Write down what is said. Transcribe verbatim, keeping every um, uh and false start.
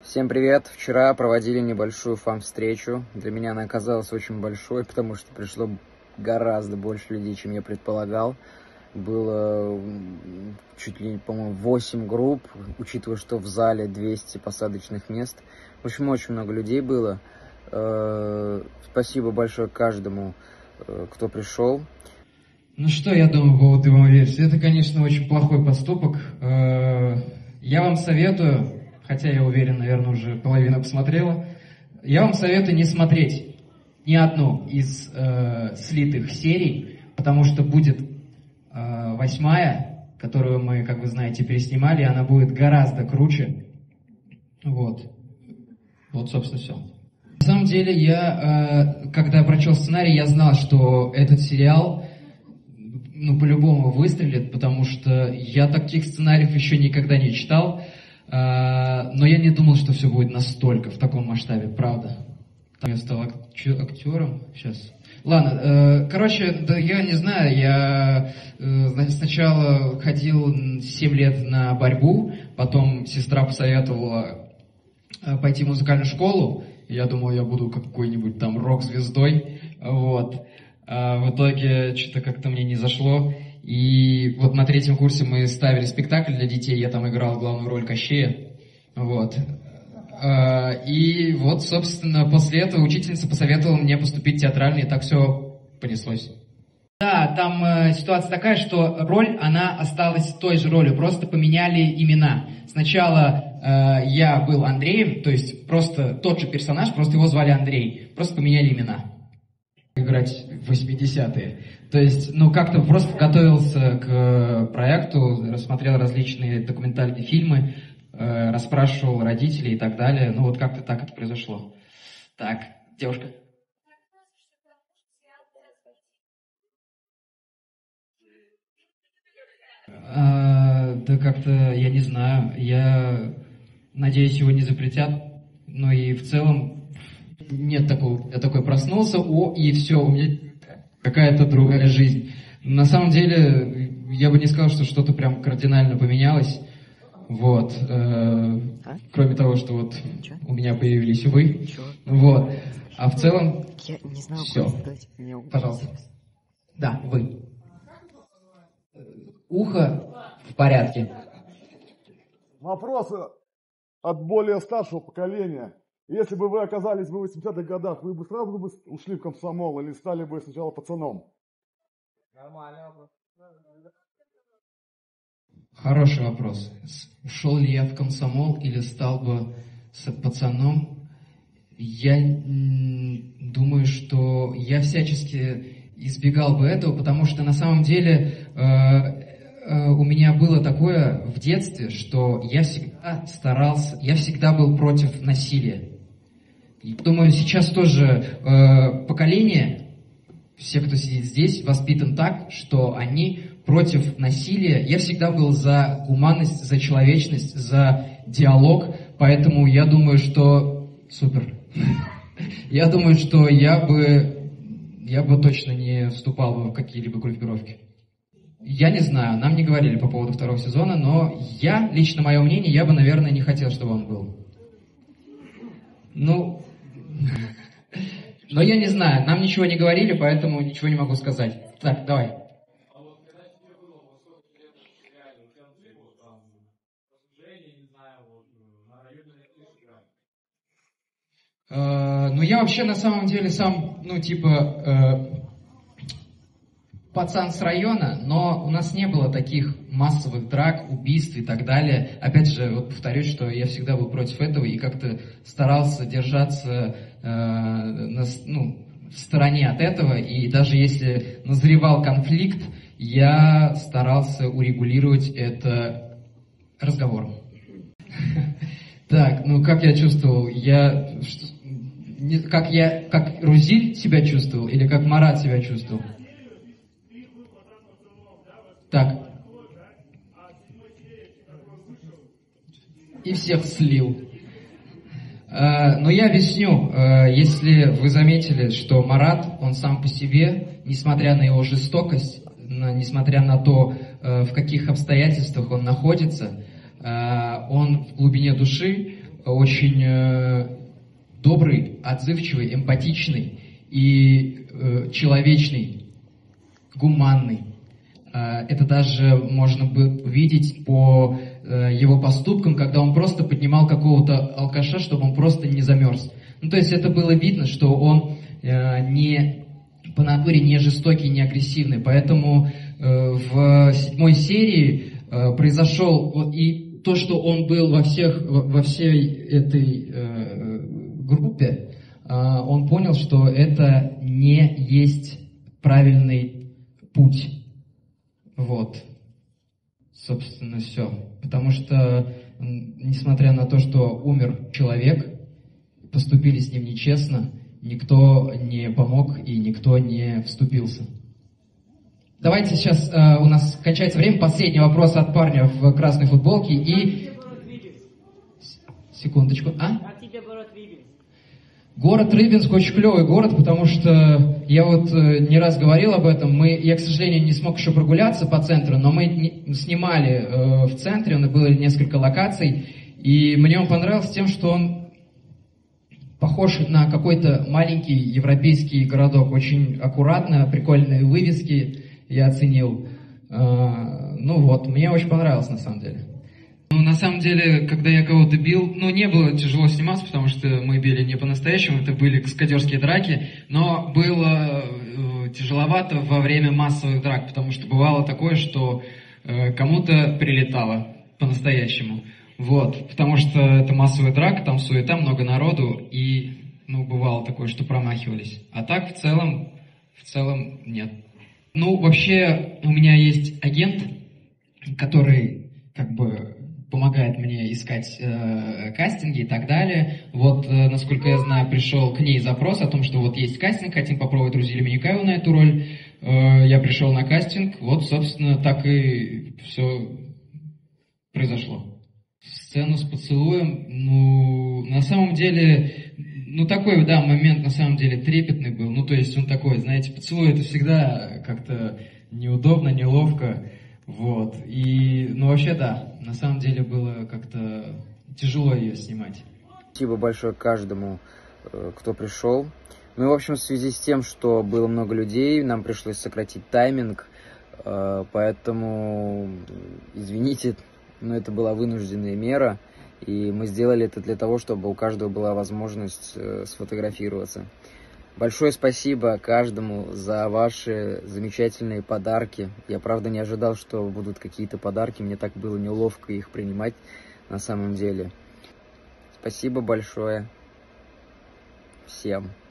Всем привет! Вчера проводили небольшую фан-встречу. Для меня она оказалась очень большой, потому что пришло гораздо больше людей, чем я предполагал. Было чуть ли, по-моему, восемь групп, учитывая, что в зале двести посадочных мест. В общем, очень много людей было. Спасибо большое каждому, кто пришел. Ну что я думаю по поводу его версии? Это, конечно, очень плохой поступок. Я вам советую, хотя я уверен, наверное, уже половина посмотрела, я вам советую не смотреть ни одну из э, слитых серий, потому что будет э, восьмая, которую мы, как вы знаете, переснимали, и она будет гораздо круче. Вот. Вот, собственно, все. На самом деле, я, э, когда прочел сценарий, я знал, что этот сериал, ну, по-любому выстрелит, потому что я таких сценариев еще никогда не читал. Но я не думал, что все будет настолько, в таком масштабе, правда. Там я стал актером сейчас. Ладно, короче, да я не знаю, я сначала ходил семь лет на борьбу, потом сестра посоветовала пойти в музыкальную школу, я думал, я буду какой-нибудь там рок-звездой, вот. А в итоге что-то как-то мне не зашло. И вот на третьем курсе мы ставили спектакль для детей, я там играл главную роль Кощея, вот. И вот, собственно, после этого учительница посоветовала мне поступить в театральный, и так все понеслось. Да, там э, ситуация такая, что роль, она осталась той же ролью, просто поменяли имена. Сначала э, я был Андреем, то есть просто тот же персонаж, просто его звали Андрей, просто поменяли имена. Играть в восьмидесятые. То есть, ну, как-то просто готовился к проекту, рассмотрел различные документальные фильмы, э, расспрашивал родителей и так далее. Ну, вот как-то так это произошло. Так, девушка. А, да как-то, я не знаю. Я надеюсь, его не запретят. Но и в целом нет такого. Я такой проснулся, о, и все, у меня какая-то другая жизнь. На самом деле, я бы не сказал, что что-то прям кардинально поменялось. Вот. Э, а? Кроме того, что вот Ничего? у меня появились вы. Ничего? Вот. А в целом, я не знаю, все. Пожалуйста. Да, вы. Ухо в порядке. Вопросы от более старшего поколения. Если бы вы оказались бы в восьмидесятых годах, вы бы сразу бы ушли в комсомол или стали бы сначала пацаном? Нормальный вопрос. Хороший вопрос. Ушел ли я в комсомол или стал бы с пацаном? Я думаю, что я всячески избегал бы этого, потому что на самом деле э, э, у меня было такое в детстве, что я всегда старался, я всегда был против насилия. Думаю, сейчас тоже э, поколение, все, кто сидит здесь, воспитан так, что они против насилия. Я всегда был за гуманность, за человечность, за диалог, поэтому я думаю, что... Супер. Я думаю, что я бы, я бы точно не вступал в какие-либо группировки. Я не знаю, нам не говорили по поводу второго сезона, но я, лично мое мнение, я бы, наверное, не хотел, чтобы он был. Ну... Но я не знаю, нам ничего не говорили, поэтому ничего не могу сказать. Так, давай. Uh, ну, я вообще на самом деле сам, ну, типа, uh, пацан с района, но у нас не было таких массовых драк, убийств и так далее. Опять же, вот повторюсь, что я всегда был против этого и как-то старался держаться uh, на, ну, в стороне от этого. И даже если назревал конфликт, я старался урегулировать это разговором. Так, ну как я чувствовал? Я... Как я, как Рузиль себя чувствовал или как Марат себя чувствовал? Так. И всех слил. А, но я объясню, а, если вы заметили, что Марат, он сам по себе, несмотря на его жестокость, на, несмотря на то, а, в каких обстоятельствах он находится, а, он в глубине души очень э, добрый, отзывчивый, эмпатичный и э, человечный, гуманный. Э, это даже можно бы увидеть по э, его поступкам, когда он просто поднимал какого-то алкаша, чтобы он просто не замерз. Ну, то есть это было видно, что он э, не по натуре не жестокий, не агрессивный. Поэтому э, в седьмой серии э, произошел и то, что он был во всех, во всей этой э, группе, э, он понял, что это не есть правильный путь. Вот. Собственно, все. Потому что, несмотря на то, что умер человек, поступили с ним нечестно, никто не помог и никто не вступился. Давайте сейчас, э, у нас кончается время, последний вопрос от парня в красной футболке и... Секундочку, а? Как тебе город Рыбинск? Город Рыбинск очень клевый город, потому что я вот э, не раз говорил об этом. Мы, я, к сожалению, не смог еще прогуляться по центру, но мы не, снимали э, в центре, у нас было несколько локаций, и мне он понравился тем, что он похож на какой-то маленький европейский городок. Очень аккуратно, прикольные вывески я оценил. Э, ну вот, мне очень понравилось на самом деле. Ну, на самом деле, когда я кого-то бил, ну, не было тяжело сниматься, потому что мы били не по-настоящему, это были каскадерские драки, но было э, тяжеловато во время массовых драк, потому что бывало такое, что э, кому-то прилетало по-настоящему. Вот, потому что это массовая драка, там суета, много народу, и, ну, бывало такое, что промахивались. А так, в целом, в целом, нет. Ну, вообще, у меня есть агент, который, как бы, помогает мне искать э, кастинги и так далее. Вот, э, насколько я знаю, пришел к ней запрос о том, что вот есть кастинг, хотим попробовать Рузилю Миникаеву на эту роль. Э, я пришел на кастинг, вот, собственно, так и все произошло. Сцену с поцелуем, ну, на самом деле, ну, такой, да, момент, на самом деле, трепетный был. Ну, то есть он такой, знаете, поцелуй это всегда как-то неудобно, неловко. Вот, и, ну, вообще, да, на самом деле было как-то тяжело ее снимать. Спасибо большое каждому, кто пришел. Ну, и, в общем, в связи с тем, что было много людей, нам пришлось сократить тайминг, поэтому, извините, но это была вынужденная мера, и мы сделали это для того, чтобы у каждого была возможность сфотографироваться. Большое спасибо каждому за ваши замечательные подарки. Я, правда, не ожидал, что будут какие-то подарки. Мне так было неловко их принимать на самом деле. Спасибо большое всем.